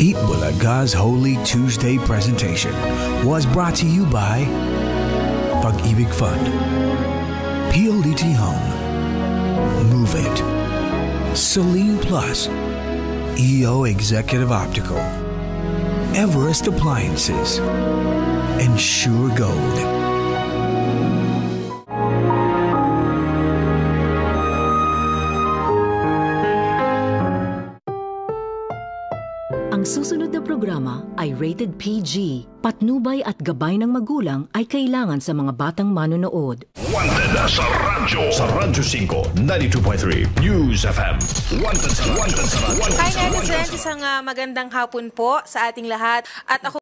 Eat Bulaga's Holy Tuesday presentation was brought to you by Pag-ibig Fund, PLDT Home, Move It, Celine Plus, EO Executive Optical, Everest Appliances, and Sure Gold. Ang susunod na programa ay rated PG. Patnubay at gabay ng magulang ay kailangan sa mga batang manonood. Wanted sa radyo. Sa Radyo 5, 92.3 News FM. Wanted sa radyo. Hi, netizens. Isang magandang hapon po sa ating lahat. At ako